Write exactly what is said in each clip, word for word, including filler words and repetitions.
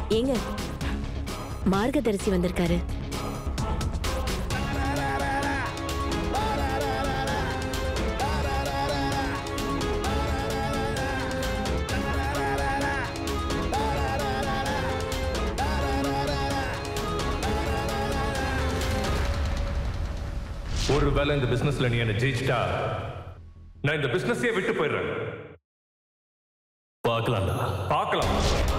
ஏங்க மார்கதரிசி வந்திருக்காரு. ஒருவேளை இந்த பிசினஸ்ல நீ என்ன ஜெயிச்சிட்டா நான் இந்த பிசினஸே விட்டு போயிடுறேன். பார்க்கலாம்டா, பார்க்கலாம்.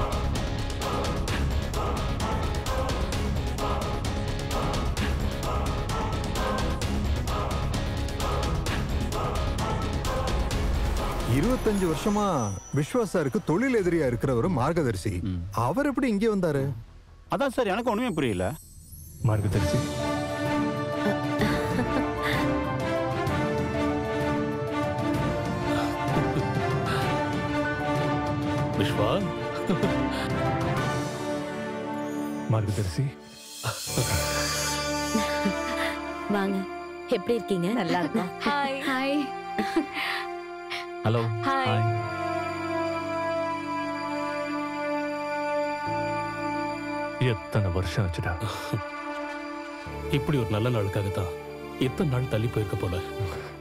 இருபத்தஞ்சு வருஷமா விஸ்வாசாருக்கு தொழில் எதிரியா இருக்கிறவர் மார்கதரிசி. அவர் எப்படி இங்கே வந்தாரு? அதான் சார் எனக்கு ஒண்ணுமே புரியல. மார்கதரிசி விஸ்வா, மார்கதரிசி வாங்க, எப்படி இருக்கீங்க? நல்லா இருக்கேன். Hi hi. ஹலோ. ஹாய். எத்தனை வருஷம் ஆச்சுடா. இப்படி ஒரு நல்ல நாளுக்காகத்தான் இத்தனை நாள் தள்ளி போயிருக்க போல.